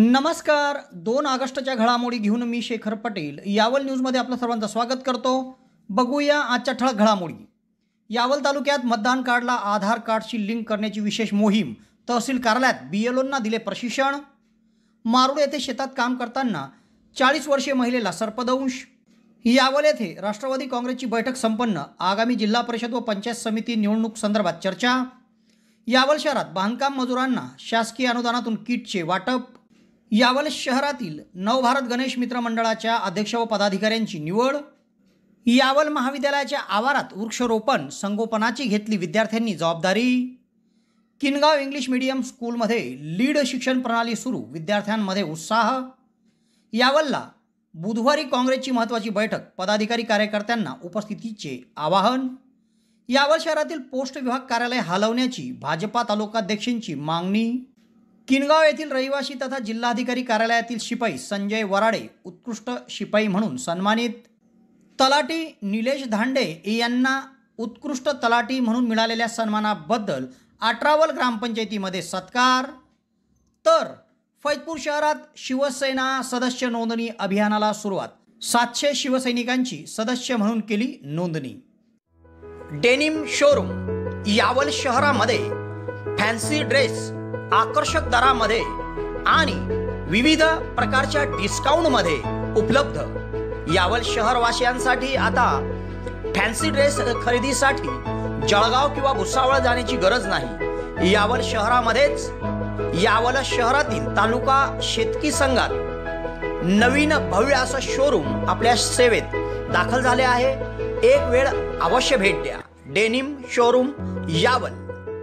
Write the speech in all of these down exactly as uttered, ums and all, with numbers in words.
नमस्कार. दोन ऑगस्टच्या घडामोडी घेऊन मी शेखर पटेल यावल न्यूजमध्ये आपलं सर्वांचं स्वागत करतो. बघूया आजच्या ठळक घडामोडी. यावल तालुक्यात मतदान कार्डला आधार कार्डशी लिंक करण्याची विशेष मोहीम. तहसील कार्यालयात बीएलओंना दिले प्रशिक्षण. मारूड येथे शेतात काम करताना चाळीस वर्षीय महिलेला सर्पदंश. यावल येथे राष्ट्रवादी काँग्रेसची बैठक संपन्न. आगामी जिल्हा परिषद व पंचायत समिती निवडणूक संदर्भात चर्चा. यावल शहरात बांधकाम मजुरांना शासकीय अनुदानातून किटचे वाटप. यावल शहरातील नवभारत गणेश मित्र मंडळाच्या अध्यक्ष व पदाधिकाऱ्यांची निवड. यावल महाविद्यालयाच्या आवारात वृक्षारोपण संगोपनाची घेतली विद्यार्थ्यांनी जबाबदारी. किनगाव इंग्लिश मीडियम स्कूलमध्ये लीड शिक्षण प्रणाली सुरू, विद्यार्थ्यांमध्ये उत्साह. यावलला बुधवारी काँग्रेसची महत्त्वाची बैठक, पदाधिकारी कार्यकर्त्यांना उपस्थितीचे आवाहन. यावल शहरातील पोस्ट विभाग कार्यालय हलवण्याची भाजपा तालुकाध्यक्षांची मागणी. किनगाव येथील रहिवासी तथा जिल्हाधिकारी कार्यालयातील शिपाई संजय वराडे उत्कृष्ट शिपाई म्हणून सन्मानित. तलाठी निलेश धांडे यांना उत्कृष्ट तलाठी म्हणून मिळालेल्या सन्मानाबद्दल अठरावल ग्रामपंचायतीमध्ये सत्कार. तर फैजपूर शहरात शिवसेना सदस्य नोंदणी अभियानाला सुरुवात. सातशे शिवसैनिकांची सदस्य म्हणून केली नोंदणी. Denim showroom. यावल शहरामध्ये फॅन्सी ड्रेस आकर्षक दरामध्ये आणि विविध प्रकारच्या डिस्काउंटमध्ये उपलब्ध. यावल शहरवासियांसाठी आता फॅन्सी ड्रेस खरेदीसाठी जळगाव किंवा भुसावळ जाण्याची गरज नाही. यावल शहरामध्येच यावल शहरातील तालुका शेतकी संघात नवीन भव्य असं शोरूम आपल्या सेवेत दाखल झाले आहे. एक वेळ अवश्य भेट द्या. Denim showroom Yawal.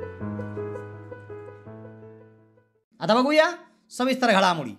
आता बघूया सविस्तर घडामोडी.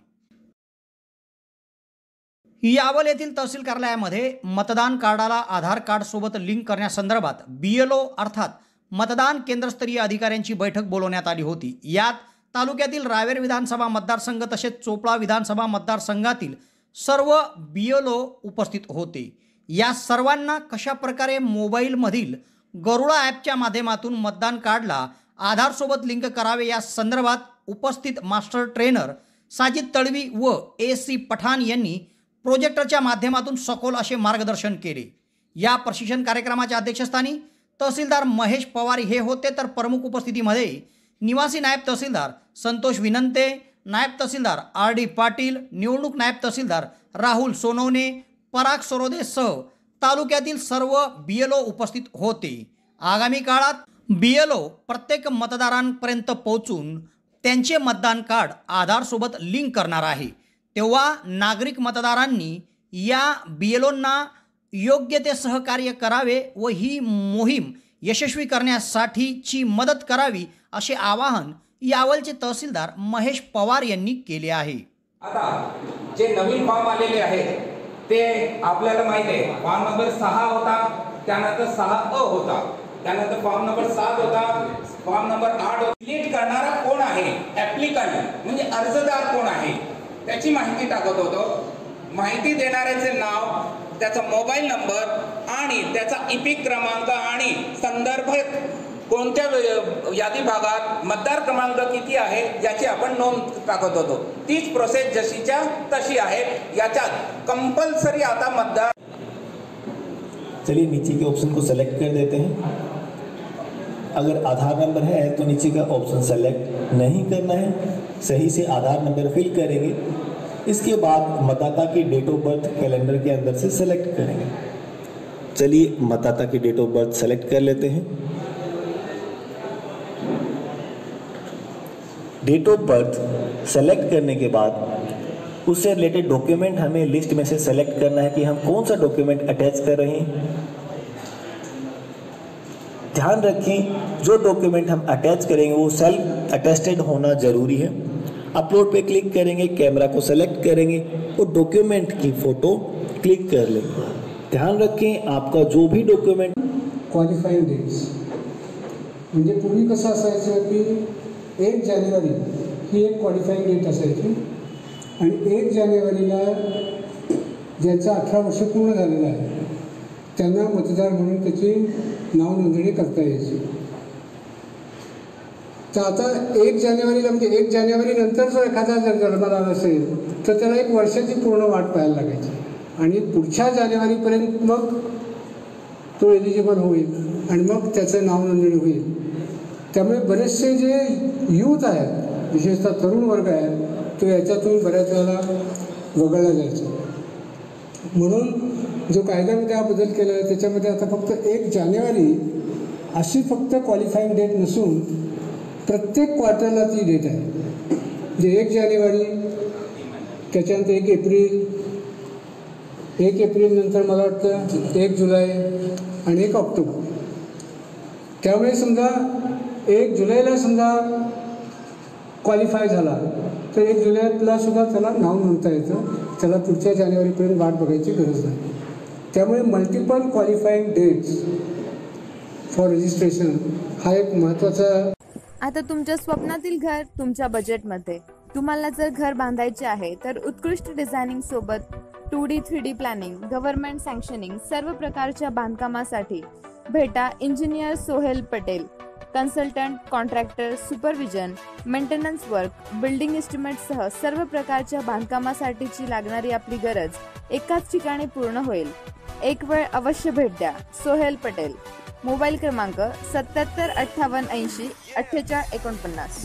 यावल येथील तहसील कार्यालयामध्ये मतदान कार्डाला आधार कार्ड सोबत लिंक करण्यासंदर्भात बीएलओ अर्थात मतदान केंद्रस्तरीय अधिकाऱ्यांची बैठक बोलवण्यात आली होती. यात तालुक्यातील रावेर विधानसभा मतदारसंघ तसेच चोपडा विधानसभा मतदारसंघातील सर्व बीएलओ उपस्थित होते. या सर्वांना कशा प्रकारे मोबाईलमधील गरुडा ॲपच्या माध्यमातून मतदान कार्डला आधार सोबत लिंक करावे या संदर्भात उपस्थित मास्टर ट्रेनर साजिद तळवी व ए सी पठाण यांनी प्रोजेक्टरच्या माध्यमातून सखोल असे मार्गदर्शन केले. या प्रशिक्षण कार्यक्रमाच्या अध्यक्षस्थानी तहसीलदार महेश पवार हे होते. तर प्रमुख उपस्थितीमध्ये निवासी नायब तहसीलदार संतोष विनंते, नायब तहसीलदार आर डी पाटील, निवडणूक नायब तहसीलदार राहुल सोनवणे, पराग सरोदे सह तालुक्यातील सर्व बीएलओ उपस्थित होते. आगामी काळात बीएलओ प्रत्येक मतदारांपर्यंत पोहोचून त्यांचे मतदान कार्ड आधारसोबत लिंक करणार आहे. तेव्हा नागरिक मतदारांनी या बीएलओंना योग्य ते सहकार्य करावे व ही मोहीम यशस्वी करण्यासाठीची मदत करावी असे आवाहन यावलचे तहसीलदार महेश पवार यांनी केले आहे. आता जे नवीन फॉर्म आलेले आहेत ते आपल्याला माहिती आहे. फॉर्म नंबर सहा होता, त्यानंतर सहा अ होता, त्यानंतर फॉर्म नंबर सात होता, फॉर्म नंबर आठ होता. डिलीट करणारा कोण आहे, ऍप्लिकंट म्हणजे अर्जदार कोण आहे त्याची माहिती टाकत होतो. माहिती देणाऱ्याचे नाव, त्याचा मोबाईल नंबर आणि त्याचा इपिक क्रमांक आणि संदर्भ कोणत्या यादी भागात मतदार क्रमांक किती आहे याची आपण नोंद टाकत होतो. तीच प्रोसेस जशीच्या तशी आहे. याच्यात कंपल्सरी आता मतदार. चलिए नीचे के ऑप्शन को सेलेक्ट कर देते हैं. अगर आधार नंबर है तो नीचे का ऑप्शन सेलेक्ट नहीं करना है, सही से आधार नंबर फिल करेंगे. इसके बाद मतदाता की डेट ऑफ बर्थ कैलेंडर के अंदर से सेलेक्ट करेंगे. चलिए मतदाता की डेट ऑफ बर्थ सेलेक्ट कर लेते हैं. डेट ऑफ बर्थ सेलेक्ट करने के बाद उससे रिलेटेड डॉक्यूमेंट हमें लिस्ट में से सेलेक्ट करना है कि हम कौन सा डॉक्यूमेंट अटैच कर रहे हैं. ध्यान रखें जो डॉक्यूमेंट हम अटैच करेंगे वो सेल्फ अटेस्टेड होना जरूरी है. अपलोड पे क्लिक करेंगे, कैमरा को सेलेक्ट करेंगे और डॉक्यूमेंट की फ़ोटो क्लिक कर लेंगे. ध्यान रखें आपका जो भी डॉक्यूमेंट. क्वालिफाइंग डेट्स म्हणजे पूर्वी कसं असायचं की एक जानेवारी ही एक क्वालिफाइंग डेट असायची आणि एक जानेवारीला ज्यांचं अठरा वर्ष पूर्ण झालेलं आहे त्यांना मतदार म्हणून त्याची नाव नोंदणी करता यायची. तर आता एक जानेवारीला म्हणजे एक जानेवारी नंतर जर एखादा जर जन्माला असेल तर त्याला एक वर्षाची पूर्ण वाट पाहायला लागायची आणि पुढच्या जानेवारीपर्यंत मग तो एलिजिबल होईल आणि मग त्याचं नाव नोंदणी होईल. त्यामुळे बरेचसे जे यूथ आहेत, विशेषतः तरुण वर्ग आहे, तो याच्यातून बऱ्याच वेळेला वगळला जायचा. म्हणून जो कायद्यामध्ये हा बदल केला आहे त्याच्यामध्ये आता फक्त एक जानेवारी अशी फक्त क्वालिफाईंग डेट नसून प्रत्येक क्वार्टरला ती डेट आहे. म्हणजे एक जानेवारी, त्याच्यानंतर एक एप्रिल, एक एप्रिल नंतर मला वाटतं एक जुलै आणि एक ऑक्टोबर. त्यामुळे समजा एक जुलैला समजा क्वालिफाय झाला तर एक जुलैला सुद्धा त्याला नाव नोंदता येतं, त्याला पुढच्या जानेवारीपर्यंत वाट बघायची गरज नाही. त्यामुळे multiple qualifying dates for registration हा एक महत्त्वाचा. आता तुमच्या स्वप्नातील घर तुमच्या बजेटमध्ये. तुम्हाला जर घर बांधायचे आहे तर उत्कृष्ट डिझायनिंग सोबत two D three D planning, government sanctioning, सर्व प्रकारच्या बांधकामासाठी भेटा engineer Sohail Patel. Consultant, contractor, supervision, maintenance work, building एस्टिमेटसह सर्व प्रकारच्या बांधकामासाठीची लागणारी आपली गरज एकाच ठिकाणी पूर्ण होईल. एक वेळ अवश्य भेट द्या. सोहेल पटेल. मोबाईल क्रमांक सत्याहत्तर अठ्ठावन्न ऐंशी अठ्ठेचाळीस एकोणपन्नास.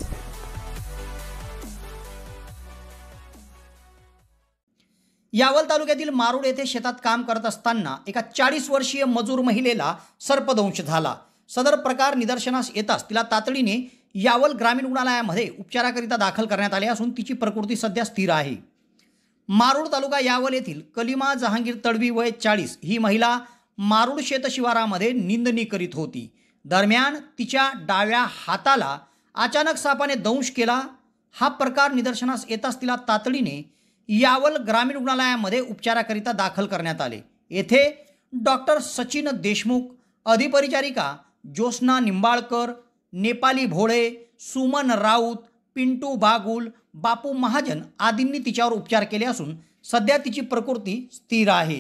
यावल तालुक्यातील मारूड येथे शेतात काम करत असताना एका चाळीस वर्षीय मजूर महिलेला सर्पदंश झाला. सदर प्रकार निदर्शनास येताच तिला तातडीने यावल ग्रामीण रुग्णालयामध्ये उपचाराकरिता दाखल करण्यात आले असून तिची प्रकृती सध्या स्थिर आहे. मारूड तालुका यावल येथील कलिमा जहांगीर तडवी वय चाळीस ही महिला मारूड शेतशिवारामध्ये निंदणी करीत होती. दरम्यान तिच्या डाव्या हाताला अचानक सापाने दंश केला. हा प्रकार निदर्शनास येताच तिला तातडीने यावल ग्रामीण रुग्णालयामध्ये उपचाराकरिता दाखल करण्यात आले. येथे डॉक्टर सचिन देशमुख, अधिपरिचारिका ज्योत्स्ना निंबाळकर, नेपाली भोळे, सुमन राऊत, पिंटू बागुल, बापू महाजन आदींनी तिच्यावर उपचार केले असून सध्या तिची प्रकृती स्थिर आहे.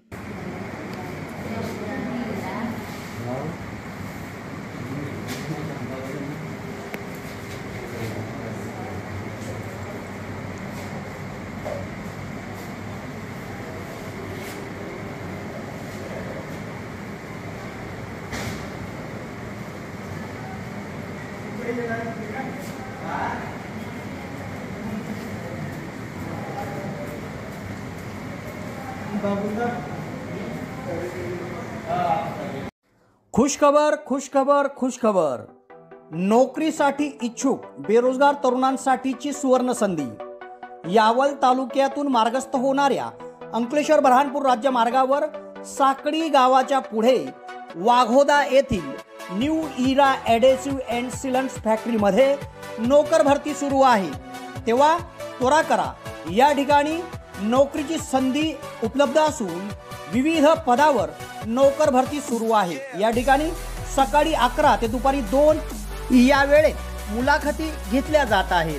खुशखबर खुशखबर खुशखबर. नोकरीसाठी इच्छुक बेरोजगार तरुणांसाठीची सुवर्ण संधी. यावल तालुक्यातून मार्गस्थ होणाऱ्या अंकलेश्वर बऱ्हाणपूर राज्य मार्गावर साकडी गावाच्या पुढे वाघोदा येथील न्यू इरा ॲडेसिव्ह अँड सिलंट्स फॅक्टरीमध्ये नोकर भरती सुरू आहे. तेव्हा त्वरा करा. या ठिकाणी नोकरीची संधी उपलब्ध असून विविध पदावर नोकर भरती सुरू आहे. या ठिकाणी सकाळी अकरा ते दुपारी दोन या वेळेत मुलाखती घेतल्या जात आहेत.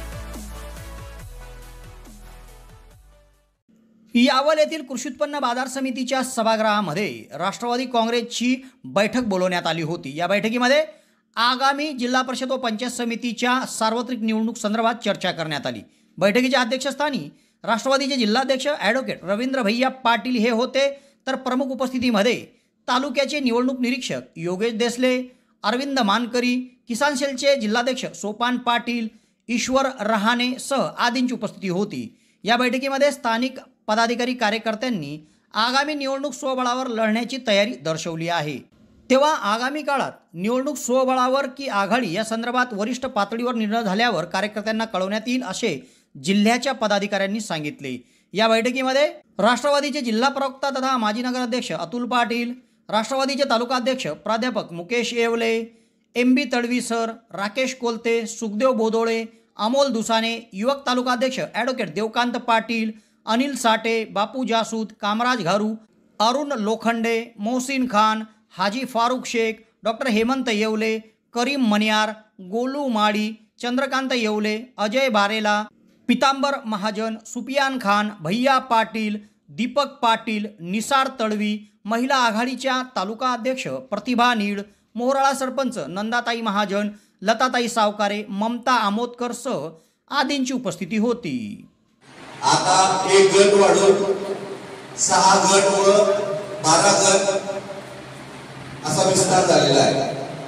यावल येथील कृषी उत्पन्न बाजार समितीच्या सभागृहामध्ये राष्ट्रवादी काँग्रेसची बैठक बोलवण्यात आली होती. या बैठकीमध्ये आगामी जिल्हा परिषद व पंचायत समितीच्या सार्वत्रिक निवडणूक संदर्भात चर्चा करण्यात आली. बैठकीच्या अध्यक्षस्थानी राष्ट्रवादीचे जिल्हाध्यक्ष ॲडव्होकेट रवींद्र भैया पाटील हे होते, तर प्रमुख उपस्थितीमध्ये तालुक्याचे निवडणूक निरीक्षक योगेश देसले, अरविंद मानकरी, किसान सेलचे जिल्हाध्यक्ष सोपान पाटील, ईश्वर रहाणे सह आदींची उपस्थिती होती. या बैठकीमध्ये स्थानिक पदाधिकारी कार्यकर्त्यांनी आगामी निवडणूक स्वबळावर लढण्याची तयारी दर्शवली आहे. तेव्हा आगामी काळात निवडणूक स्वबळावर की आघाडी या संदर्भात वरिष्ठ पातळीवर निर्णय झाल्यावर कार्यकर्त्यांना कळवण्यात येईल असे जिल्ह्याच्या पदाधिकाऱ्यांनी सांगितले. या बैठकीमध्ये राष्ट्रवादीचे जिल्हा प्रवक्ता तथा माजी नगराध्यक्ष अतुल पाटील, राष्ट्रवादीचे तालुका अध्यक्ष प्राध्यापक Mukesh Yewale, M B Tadvi sir, Rakesh Kolte, Sukhdev Bodole, Amol Dusane, युवक तालुका अध्यक्ष ॲडव्होकेट देवकांत पाटील, अनिल साठे, बापू जासूद, कामराज घारू, अरुण लोखंडे, मोहसिन खान, हाजी फारुख शेख, डॉक्टर हेमंत येवले, करीम मनियार, गोलू माळी, चंद्रकांत येवले, अजय बारेला, पितांबर महाजन, सुफियान खान, भैया पाटील, दीपक पाटील, निसार तडवी, महिला आघाडीच्या तालुका अध्यक्ष प्रतिभा नीड, मोहराळा सरपंच नंदाताई महाजन, लताताई सावकारे, ममता आमोदकर सह आदींची उपस्थिती होती. आता एक गट वाढून सहा गट व बारा गट असा विस्तार झालेला आहे.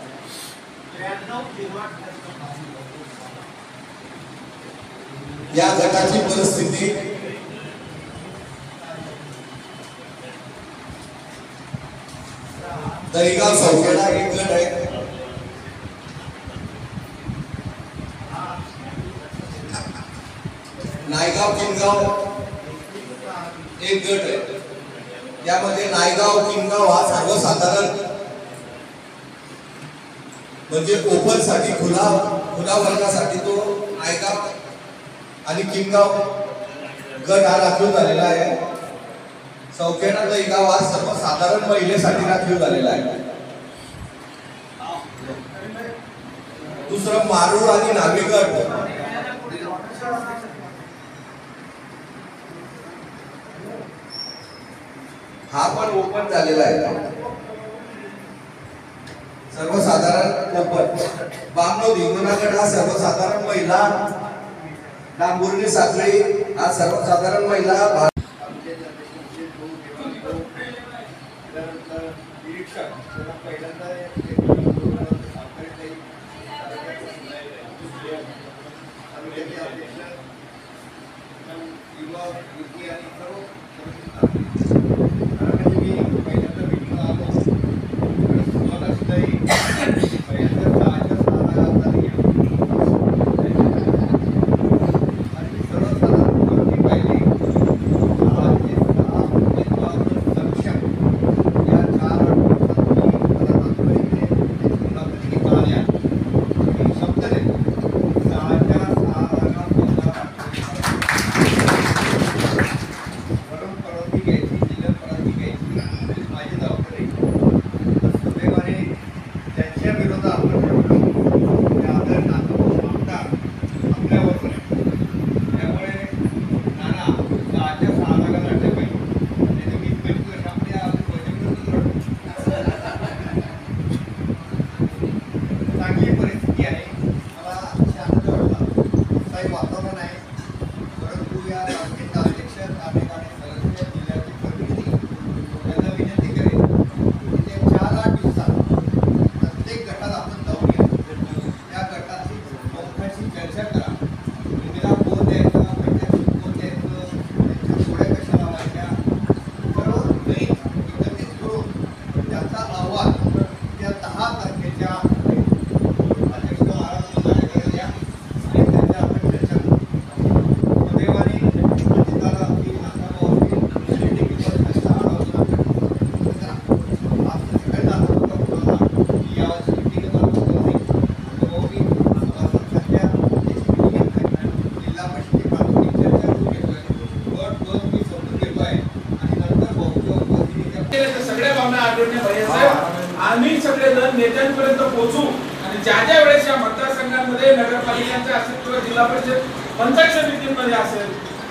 या गटाची परिस्थिती दहीगाव सौखेडा एक गट आहे, नायगाव किनगाव एक गट आहे. त्यामध्ये नायगाव किनगाव हा सर्वसाधारण म्हणजे ओपन साठी खुला खुला वर्गासाठी तो नायगाव आणि किनगाव गट हा राखीव झालेला आहे. सौखेडा दहीगाव हा सर्वसाधारण महिलेसाठी राखीव झालेला आहे. दुसरं मारूळ आणि नावे गट हा पण ओपन झालेला आहे, सर्वसाधारण ओपन. बामणो धिंगोना गट हा सर्वसाधारण महिला, डांबुर्णी साखळी हा सर्वसाधारण महिला. आम्ही सगळेजण नेत्यांपर्यंत पोहोचू आणि ज्या ज्या वेळेस या मतदारसंघांमध्ये नगरपालिकांचे असेल किंवा जिल्हा परिषद पंचायत समितीमध्ये असेल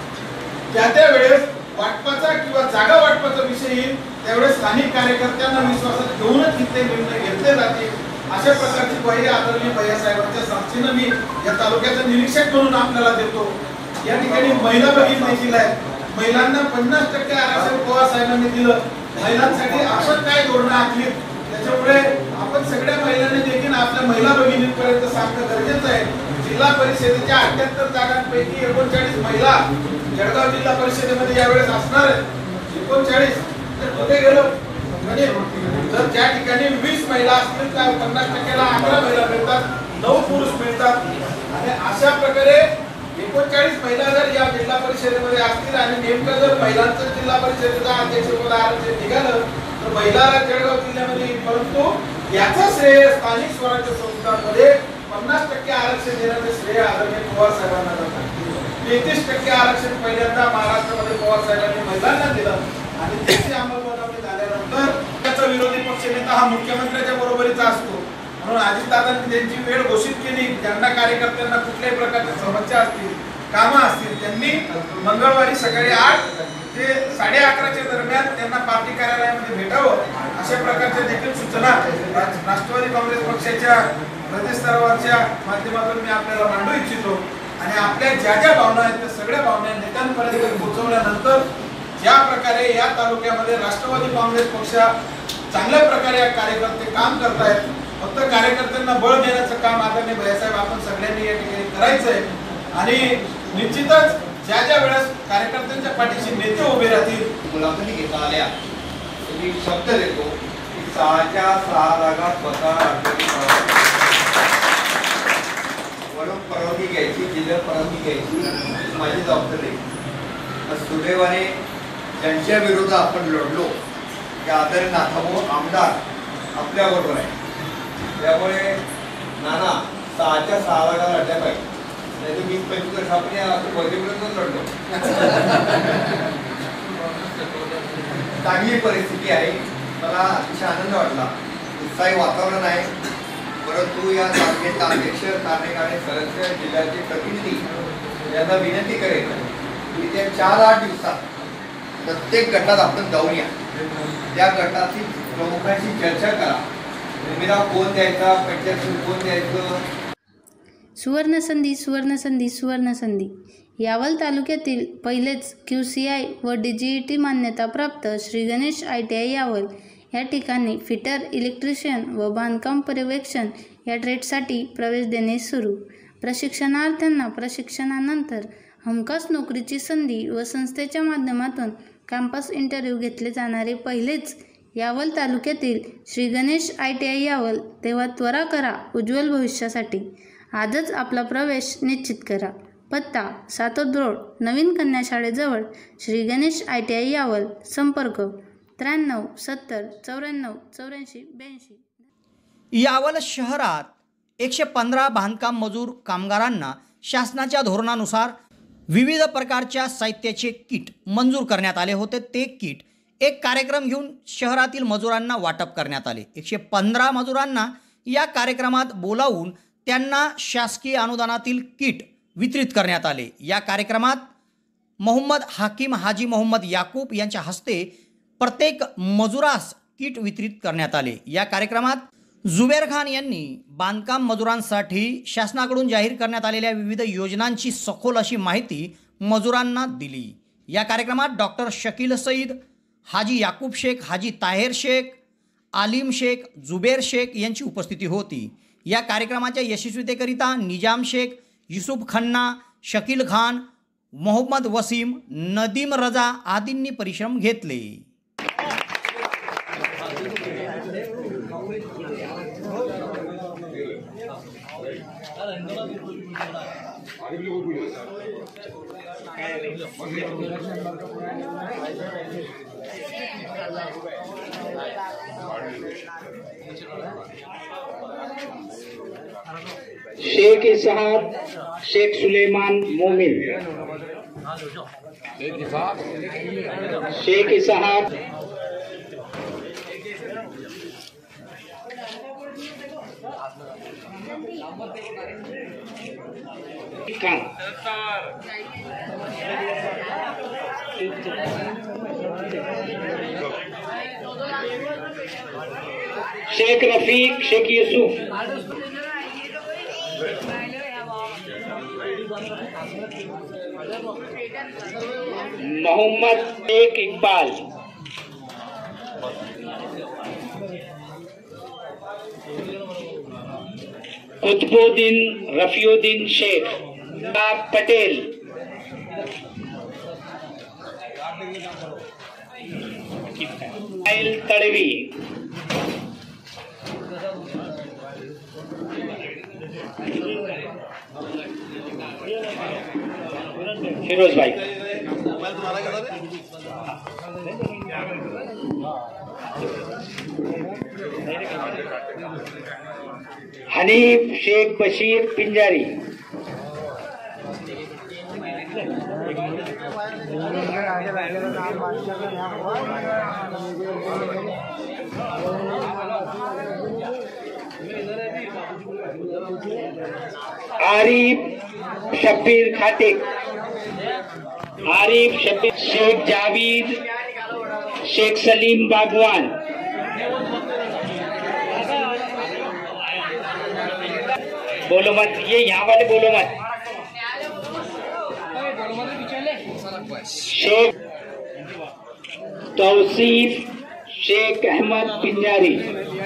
त्या त्या वेळेस वाटपाचा किंवा जागा वाटपाचा विषय येईल त्यावेळेस स्थानिक कार्यकर्त्यांना विश्वासात घेऊनच इथे निर्णय घेतले जातील अशा प्रकारची ग्वाही आदरणीय भैयासाहेबांच्या संस्थेनं मी या तालुक्याचं निरीक्षक म्हणून आपल्याला देतो. या ठिकाणी महिला भगिनी देखील आहेत. महिलांना पन्नास टक्के आरक्षण पवार साहेबांनी दिलं. महिलांसाठी आपण काय धोरणं आखली त्याच्यामुळे आपण सगळ्या महिलांनी देखील आपल्या महिला भगिनींपर्यंत सांगणं गरजेचं आहे. जिल्हा परिषदेच्या अठ्ठ्याहत्तर जागांपैकी एकोणचाळीस महिला जळगाव जिल्हा परिषदेमध्ये यावेळेस असणार आहेत. एकोणचाळीस कुठे गेलो म्हणजे जर ज्या ठिकाणी वीस महिला असतील तर पन्नास टक्क्याला अकरा महिला मिळतात, नऊ पुरुष मिळतात आणि अशा प्रकारे एकोणचाळीस महिला जर या जिल्हा परिषदेमध्ये असतील आणि नेमकं जर महिलांचं जिल्हा परिषदेचा अध्यक्षपद आरक्षण निघालं तर महिलाला जळगाव जिल्ह्यामध्ये, परंतु याचं श्रेय स्थानिक स्वराज्य संस्थांमध्ये पन्नास टक्के आरक्षण देण्याचे श्रेय आदरणीय पवार साहेबांना जातात. तेहतीस टक्के आरक्षण पहिल्यांदा महाराष्ट्रामध्ये पवार साहेबांनी महिलांना दिलं आणि त्याची अंमलबजावणी झाल्यानंतर त्याचा विरोधी पक्षनेता हा मुख्यमंत्र्यांच्या बरोबरीचा असतो. म्हणून अजितदादांनी त्यांची वेळ घोषित केली. ज्यांना कार्यकर्त्यांना कुठल्याही प्रकारच्या समस्या असतील, कामं असतील, त्यांनी मंगळवारी सकाळी आठ ते साडे अकराच्या दरम्यान त्यांना पार्टी कार्यालयामध्ये भेटावं अशा प्रकारच्या देखील सूचना राष्ट्रवादी काँग्रेस पक्षाच्या प्रतिस्तरावरच्या माध्यमातून मी आपल्याला मांडू इच्छितो आणि आपल्या ज्या ज्या भावना आहेत त्या सगळ्या भावना नेत्यांपर्यंत पोहोचवल्यानंतर ज्या प्रकारे या तालुक्यामध्ये राष्ट्रवादी काँग्रेस पक्ष चांगल्या प्रकारे कार्यकर्ते काम करतायत, फक्त कार्यकर्त्यांना बळ देण्याचं काम आदरणीय भैयासाहेब आपण सगळ्यांनी या ठिकाणी करायचं आहे आणि निश्चितच ज्या ज्या वेळेस कार्यकर्त्यांच्या पाठीशी नेते उभे राहतील. मुलाखती घेता आल्या मी शब्द देतो की सहाच्या सहा जागा स्वतः वरून परवानगी घ्यायची, जिल्ह्यात परवानगी घ्यायची माझी जबाबदारी. सुदैवाने ज्यांच्या विरोधात आपण लढलो त्या आदरणीय नाथाभाऊ आमदार आपल्याबरोबर आहे. त्यामुळे नाना सहाच्या सहा जागा लढल्या पाहिजे, नाही तर वीस पंचवीस वर्ष आपण वजेपर्यंत लढलो. चांगली परिस्थिती आहे, मला अतिशय आनंद वाटला, उत्साही वातावरण आहे. परंतु या तालुक्याचे अध्यक्ष कार्यकारी सदस्य जिल्ह्याचे प्रतिनिधी यांना विनंती करेन की त्या चार आठ दिवसात प्रत्येक गटात आपण जाऊन या, त्या गटातील प्रमुखांशी चर्चा करा, उमेदवार कोण द्यायचा, पंचायत कोण द्यायचं. सुवर्णसंधी सुवर्णसंधी सुवर्णसंधी यावल तालुक्यातील पहिलेच क्यू सी आय व डी जी ई टी मान्यताप्राप्त Shri Ganesh I T I Yawal या ठिकाणी फिटर, इलेक्ट्रिशियन व बांधकाम पर्यवेक्षण या ट्रेडसाठी प्रवेश देणे सुरू. प्रशिक्षणार्थ्यांना प्रशिक्षणानंतर हमखास नोकरीची संधी व संस्थेच्या माध्यमातून कॅम्पस इंटरव्ह्यू घेतले जाणारे पहिलेच यावल तालुक्यातील Shri Ganesh I T I Yawal. तेव्हा त्वरा करा उज्ज्वल भविष्यासाठी. आजच आपला प्रवेश निश्चित करा. पत्ता सातोद रोड, नवीन कन्या शाळेजवळ, Shri Ganesh I T I Yawal. संपर्क त्र्याण्णव सत्तर चौऱ्याण्णव चौऱ्याऐंशी ब्याऐंशी. यावल शहरात एकशे पंधरा बांधकाम मजूर कामगारांना शासनाच्या धोरणानुसार विविध प्रकारच्या साहित्याचे किट मंजूर करण्यात आले होते. ते किट एक कार्यक्रम घेऊन शहरातील मजुरांना वाटप करण्यात आले. एकशे पंधरा मजुरांना या कार्यक्रमात बोलावून त्यांना शासकीय अनुदानातील किट वितरित करण्यात आले. या कार्यक्रमात मोहम्मद हाकीम हाजी मोहम्मद याकूब यांच्या हस्ते प्रत्येक मजुरास किट वितरित करण्यात आले. या कार्यक्रमात जुबेर खान यांनी बांधकाम मजुरांसाठी शासनाकडून जाहीर करण्यात आलेल्या विविध योजनांची सखोल अशी माहिती मजुरांना दिली. या कार्यक्रमात डॉक्टर शकील सईद, हाजी याकूब शेख, हाजी ताहेर शेख, आलिम शेख, जुबेर शेख यांची उपस्थिती होती. या कार्यक्रमाच्या यशस्वीतेकरिता निजाम शेख, युसुफ खन्ना, शकील खान, मोहम्मद वसीम, नदीम रजा आदींनी परिश्रम घेतले. शेख इसहाक, शेख सुलेमान मोमिन, शेख इसहाक, खान, शेख रफीक, शेख यूसुफ, मोहम्मद शेख इकबाल, कुतुबुद्दीन रफीउद्दीन शेख, पटेल, तड़वी, फिरोज भाई, हनीफ शेख बशीर पिंजारी, आरिफ शब्बीर खातिक, आरिफ शब्बीर, शेख जावेद, शेख सलीम बागवान, बोलो मत, ये यहाँ वाले बोलो मत। शेख तौसीफ शेख अहमद पिंजारी।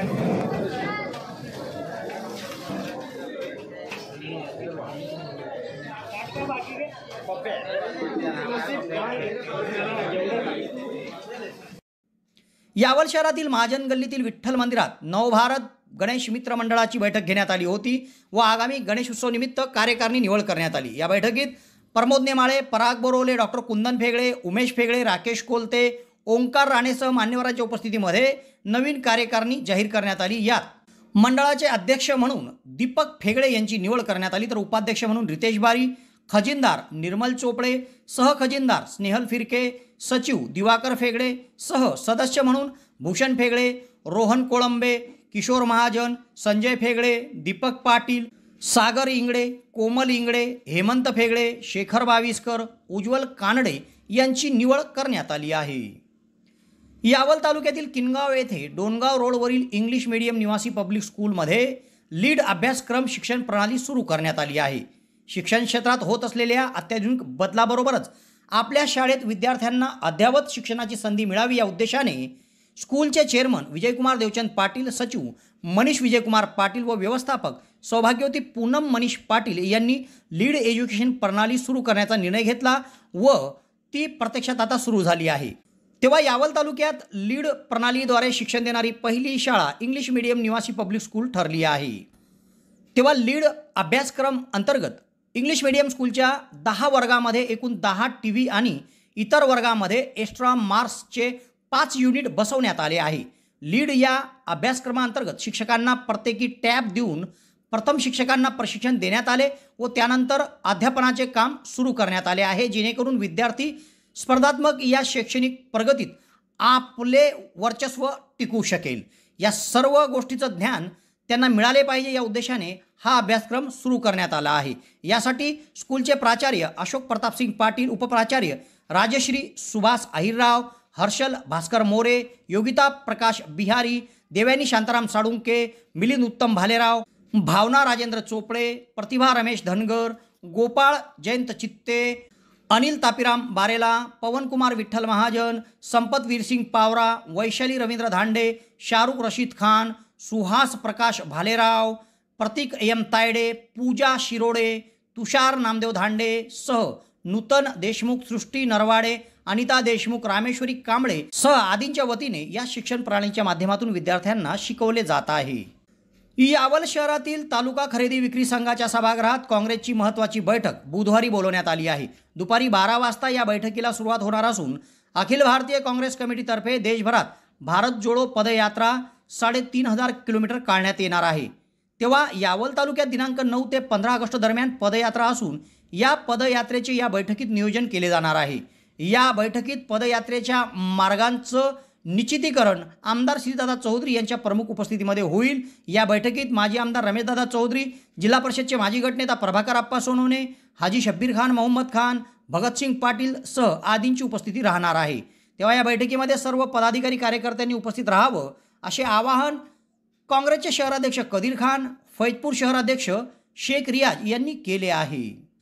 यावल शहरातील महाजन गल्लीतील विठ्ठल मंदिरात नवभारत गणेश मित्र मंडळाची बैठक घेण्यात आली होती व आगामी गणेशोत्सव निमित्त कार्यकारिणी निवड करण्यात आली। या बैठकीत प्रमोद नेमाळे, पराग बोरोले, डॉक्टर कुंदन फेगळे, उमेश फेगळे, राकेश कोलते, ओंकार राणेसह मान्यवरांच्या उपस्थितीमध्ये नवीन कार्यकारिणी जाहीर करण्यात आली। यात मंडळाचे अध्यक्ष म्हणून दीपक फेगळे यांची निवड करण्यात आली तर उपाध्यक्ष म्हणून रितेश बारी, खजिनदार निर्मल चोपडे, सहखजिनदार स्नेहल फिरके, सचिव दिवाकर फेगळे, सह सदस्य म्हणून भूषण फेगळे, रोहन कोळंबे, किशोर महाजन, संजय फेगळे, दीपक पाटील, सागर इंगडे, कोमल इंगडे, हेमंत फेगळे, शेखर बाविस्कर, उज्ज्वल कानडे यांची निवड करण्यात आली आहे। यावल तालुक्यातील किनगाव येथे डोनगाव रोडवरील इंग्लिश मीडियम निवासी पब्लिक स्कूलमध्ये लीड अभ्यासक्रम शिक्षण प्रणाली सुरू करण्यात आली आहे। शिक्षण क्षेत्रात होत असलेल्या अत्याधुनिक बदलाबरोबरच आपल्या शाळेत विद्यार्थ्यांना अद्ययावत शिक्षणाची संधी मिळावी या उद्देशाने स्कूलचे चेअरमन विजयकुमार देवचंद पाटील, सचिव मनीष विजयकुमार पाटील व व्यवस्थापक सौभाग्यवती पूनम मनीष पाटील यांनी लीड एज्युकेशन प्रणाली सुरू करण्याचा निर्णय घेतला व ती प्रत्यक्षात आता सुरू झाली आहे। तेव्हा यावल तालुक्यात लीड प्रणालीद्वारे शिक्षण देणारी पहिली शाळा इंग्लिश मीडियम निवासी पब्लिक स्कूल ठरली आहे। तेव्हा लीड अभ्यासक्रम अंतर्गत इंग्लिश मीडियम स्कूलच्या दहा वर्गामध्ये एकूण दहा टी व्ही आणि इतर वर्गामध्ये एक्स्ट्रा मार्क्सचे पाच युनिट बसवण्यात आले आहे। लीड या अभ्यासक्रमांतर्गत शिक्षकांना प्रत्येकी टॅब देऊन प्रथम शिक्षकांना प्रशिक्षण देण्यात आले व त्यानंतर अध्यापनाचे काम सुरू करण्यात आले आहे, जेणेकरून विद्यार्थी स्पर्धात्मक या शैक्षणिक प्रगतीत आपले वर्चस्व टिकवू शकेल। या सर्व गोष्टीचं ज्ञान त्यांना मिळाले पाहिजे या उद्देशाने हा अभ्यासक्रम सुरू करण्यात आला आहे। यासाठी स्कूलचे प्राचार्य अशोक प्रतापसिंग पाटील, उपप्राचार्य राजश्री सुभाष अहिरराव, हर्षल भास्कर मोरे, योगिता प्रकाश बिहारी, देवयानी शांताराम साळुंके, मिलिंद उत्तम भालेराव, भावना राजेंद्र चोपडे, प्रतिभा रमेश धनगर, गोपाळ जयंत चित्ते, अनिल तापिराम बारेला, पवनकुमार विठ्ठल महाजन, संपत वीरसिंग पावरा, वैशाली रवींद्र धांडे, शाहरुख रशीद खान, सुहास प्रकाश भालेराव, प्रतीक एम तायडे, पूजा शिरोडे, तुषार नामदेव धांडे सह नूतन देशमुख, सृष्टी नरवाडे, अनिता देशमुख, रामेश्वरी कांबळे सह आदींच्या वतीने या शिक्षण प्रणालीच्या माध्यमातून विद्यार्थ्यांना शिकवले जात आहे। यावल शहरातील तालुका खरेदी विक्री संघाच्या सभागृहात काँग्रेसची महत्त्वाची बैठक बुधवारी बोलवण्यात आली आहे। दुपारी बारा वाजता या बैठकीला सुरुवात होणार असून अखिल भारतीय काँग्रेस कमिटीतर्फे देशभरात भारत जोडो पदयात्रा साडेतीन हजार किलोमीटर काढण्यात येणार आहे। तेव्हा यावल तालुक्यात दिनांक नऊ ते पंधरा ऑगस्ट दरम्यान पदयात्रा असून या पदयात्रेचे या बैठकीत नियोजन केले जाणार आहे। या बैठकीत पदयात्रेच्या मार्गांचं निश्चितीकरण आमदार श्रीदादा चौधरी यांच्या प्रमुख उपस्थितीमध्ये होईल। या बैठकीत माजी आमदार रमेशदादा चौधरी, जिल्हा परिषदचे माजी गटनेता प्रभाकर आप्पा सोनवणे, हाजी शब्बीर खान, मोहम्मद खान, भगतसिंग पाटील सह आदींची उपस्थिती राहणार आहे। तेव्हा या बैठकीमध्ये सर्व पदाधिकारी कार्यकर्त्यांनी उपस्थित राहावं असे आवाहन काँग्रेसचे शहराध्यक्ष कदीर खान, फैजपूर शहराध्यक्ष शेख रियाज यांनी केले आहे।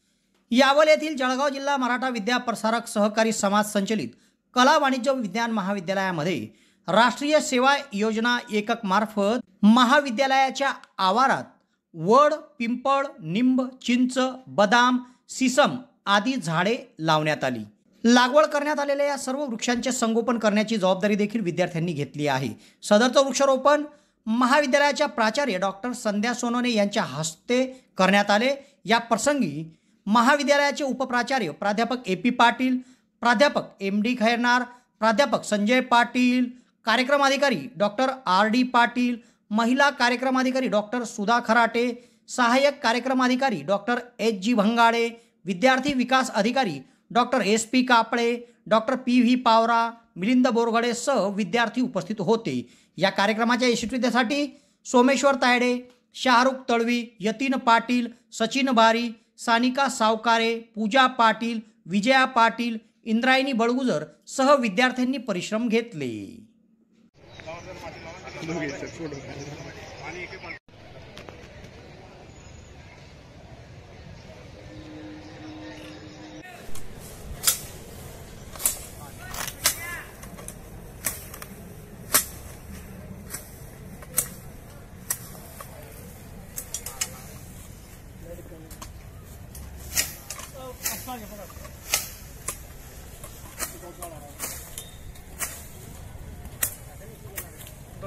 यावल येथील जळगाव जिल्हा मराठा विद्या प्रसारक सहकारी समाज संचलित कला वाणिज्य विज्ञान महाविद्यालयामध्ये राष्ट्रीय सेवा योजना एकक मार्फत महाविद्यालयाच्या आवारात वड, पिंपळ, निंब, चिंच, बदाम, सिसम आदी झाडे लावण्यात आली। लागवड करण्यात आलेल्या या सर्व वृक्षांचे संगोपन करण्याची जबाबदारी देखील विद्यार्थ्यांनी घेतली आहे। सदरचं वृक्षारोपण महाविद्यालयाच्या प्राचार्य डॉक्टर संध्या सोनवणे यांच्या हस्ते करण्यात आले। या प्रसंगी महाविद्यालयाचे उपप्राचार्य प्राध्यापक ए पी पाटील, प्राध्यापक एम डी खैरनार, प्राध्यापक संजय पाटील, कार्यक्रम अधिकारी डॉक्टर आर डी पाटील, महिला कार्यक्रम अधिकारी डॉक्टर सुधा खराटे, सहाय्यक कार्यक्रम अधिकारी डॉक्टर एच जी भंगाडे, विद्यार्थी विकास अधिकारी doctor S P Kapale, doctor P V Pawra, Milind Borgade सह विद्यार्थी उपस्थित होते। या कार्यक्रमाच्या यशस्वीतेसाठी सोमेश्वर तायडे, शाहरुख तळवी, यतीन पाटील, सचिन बारी, सानिका सावकारे, पूजा पाटील, विजया पाटील, इंद्रायणी बळगुजर सह विद्यार्थ्यांनी परिश्रम घेतले।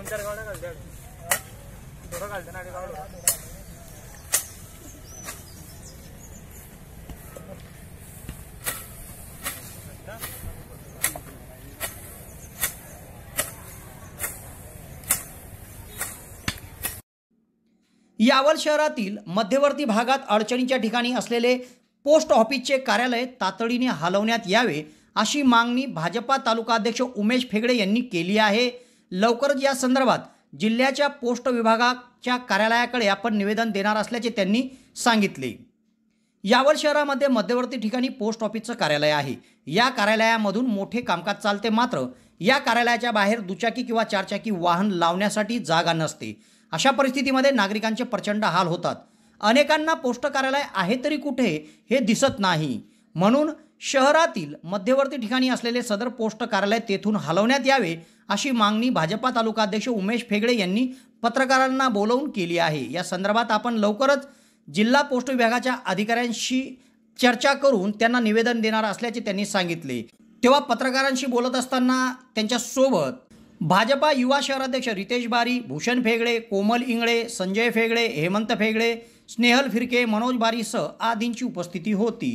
यावल शहरातील मध्यवर्ती भागात अडचणीच्या ठिकाणी असलेले पोस्ट ऑफिसचे कार्यालय तातडीने हलवण्यात यावे अशी मागणी भाजपा तालुका अध्यक्ष उमेश फेगडे यांनी केली आहे। लवकरच या संदर्भात जिल्ह्याच्या पोस्ट विभागाच्या कार्यालयाकडे आपण निवेदन देणार असल्याचे त्यांनी सांगितले। यावल शहरामध्ये मध्यवर्ती ठिकाणी पोस्ट ऑफिसचं कार्यालय आहे। या कार्यालयामधून मोठे कामकाज चालते, मात्र या कार्यालयाच्या बाहेर दुचाकी किंवा चारचाकी वाहन लावण्यासाठी जागा नसते। अशा परिस्थितीमध्ये नागरिकांचे प्रचंड हाल होतात। अनेकांना पोस्ट कार्यालय आहे तरी कुठे हे दिसत नाही, म्हणून शहरातील मध्यवर्ती ठिकाणी असलेले सदर पोस्ट कार्यालय तेथून हलवण्यात यावे अशी मागणी भाजपा तालुका अध्यक्ष उमेश फेगडे यांनी पत्रकारांना बोलावून केली आहे। या संदर्भात आपण लवकरच जिल्हा पोस्ट विभागाच्या अधिकाऱ्यांशी चर्चा करून त्यांना निवेदन देणार असल्याचे त्यांनी सांगितले। तेव्हा पत्रकारांशी बोलत असताना त्यांच्यासोबत भाजपा युवा शहराध्यक्ष रितेश बारी, भूषण फेगडे, कोमल इंगळे, संजय फेगडे, हेमंत फेगडे, स्नेहल फिरके, मनोज बारीसह आदींची उपस्थिती होती।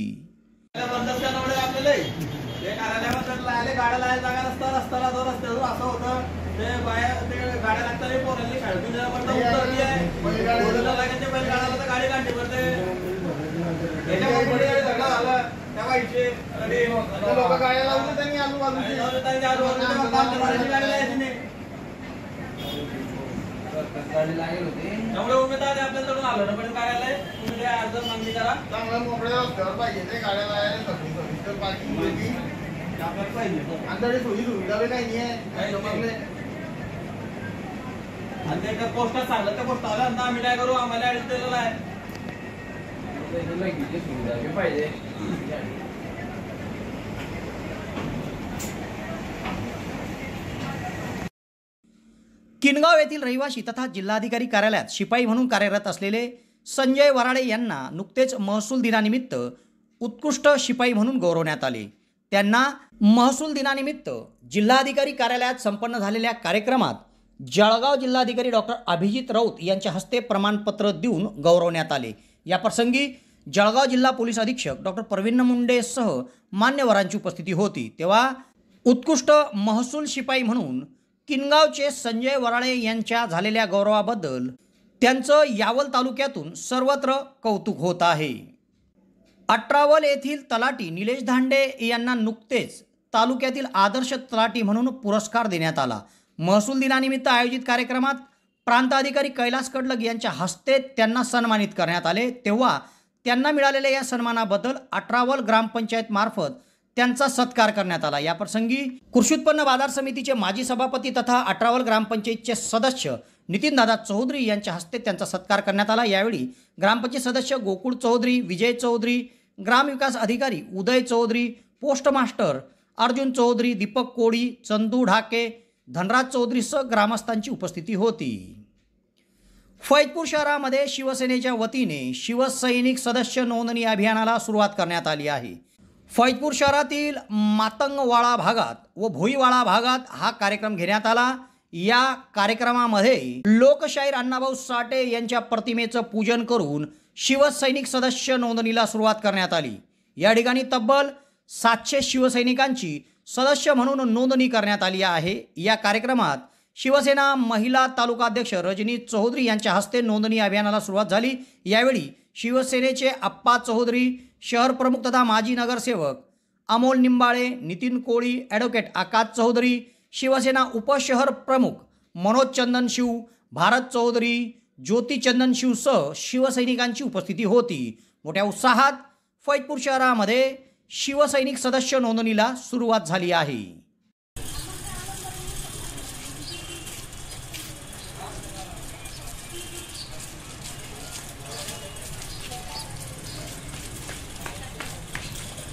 त्यामुळे उमेदवार आपल्याकडून आलं ना पण कार्यालय तुम्ही अर्ज मागणी करा, चांगलं मोकळ्या रस्त्यावर पाहिजे ते कार्यालय, सगळी पार्किंग आपल्याला पाहिजे, आमच्याकडे सोयी सुविधा बी काही नाही आहे। आणि ते पोस्टात सांगलं त्या पोस्टाला आम्ही काय करू, आम्हाला ऍड केलेलं आहे सुविधा बी पाहिजे। किनगाव येथील रहिवासी तथा जिल्हाधिकारी कार्यालयात शिपाई म्हणून कार्यरत असलेले संजय वराडे यांना नुकतेच महसूल दिनानिमित्त उत्कृष्ट शिपाई म्हणून गौरवण्यात आले। त्यांना महसूल दिनानिमित्त जिल्हाधिकारी कार्यालयात संपन्न झालेल्या कार्यक्रमात जळगाव जिल्हाधिकारी डॉक्टर अभिजित राऊत यांच्या हस्ते प्रमाणपत्र देऊन गौरवण्यात आले। या प्रसंगी जळगाव जिल्हा पोलीस अधीक्षक डॉक्टर प्रवीण मुंडे सह मान्यवरांची उपस्थिती होती। तेव्हा उत्कृष्ट महसूल शिपाई म्हणून किनगावचे संजय वराळे यांच्या झालेल्या गौरवाबद्दल त्यांचं यावल तालुक्यातून सर्वत्र कौतुक होत आहे। अठरावल येथील तलाठी निलेश धांडे यांना नुकतेच तालुक्यातील आदर्श तलाठी म्हणून पुरस्कार देण्यात आला। महसूल दिनानिमित्त आयोजित कार्यक्रमात प्रांत अधिकारी कैलास कडलग यांच्या हस्ते त्यांना सन्मानित करण्यात आले। तेव्हा त्यांना मिळालेल्या या सन्मानाबद्दल अठरावल ग्रामपंचायत मार्फत त्यांचा सत्कार करण्यात आला। या प्रसंगी कृषी उत्पन्न बाजार समितीचे माजी सभापती तथा अठरावल ग्रामपंचायतचे सदस्य नितीनदादा चौधरी यांच्या हस्ते त्यांचा सत्कार करण्यात आला। यावेळी ग्रामपंचायत सदस्य गोकुळ चौधरी, विजय चौधरी, ग्रामविकास अधिकारी उदय चौधरी, पोस्ट मास्टर अर्जुन चौधरी, दीपक कोळी, चंदू ढाके, धनराज चौधरीसह ग्रामस्थांची उपस्थिती होती। फैजपूर शहरामध्ये शिवसेनेच्या वतीने शिवसैनिक सदस्य नोंदणी अभियानाला सुरुवात करण्यात आली आहे। फैजपूर शहरातील मातंगवाडा भागात व भोईवाडा भागात हा कार्यक्रम घेण्यात आला। या कार्यक्रमामध्ये लोकशाहीर अण्णाभाऊ साठे यांच्या प्रतिमेचं पूजन करून शिवसैनिक सदस्य नोंदणीला सुरुवात करण्यात आली। या ठिकाणी तब्बल सातशे शिवसैनिकांची सदस्य म्हणून नोंदणी करण्यात आली आहे। या कार्यक्रमात शिवसेना महिला तालुका अध्यक्ष रजनी चौधरी यांच्या हस्ते नोंदणी अभियानाला सुरुवात झाली। यावेळी शिवसेनेचे अप्पा चौधरी, शहर प्रमुख तथा माजी नगरसेवक अमोल निंबाळे, नितीन कोळी, ॲडव्होकेट आकाश चौधरी, शिवसेना उपशहर प्रमुख मनोज चंदन शिव, भारत चौधरी, ज्योती चंदन शिवसह शिवसैनिकांची उपस्थिती होती। मोठ्या उत्साहात फैजपूर शहरामध्ये शिवसैनिक सदस्य नोंदणीला सुरुवात झाली आहे।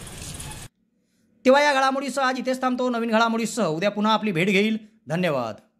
तेव्हा या घडामोडीसह आज इथेच थांबतो। नवीन घडामोडीसह उद्या पुन्हा आपली भेट घेईल। धन्यवाद।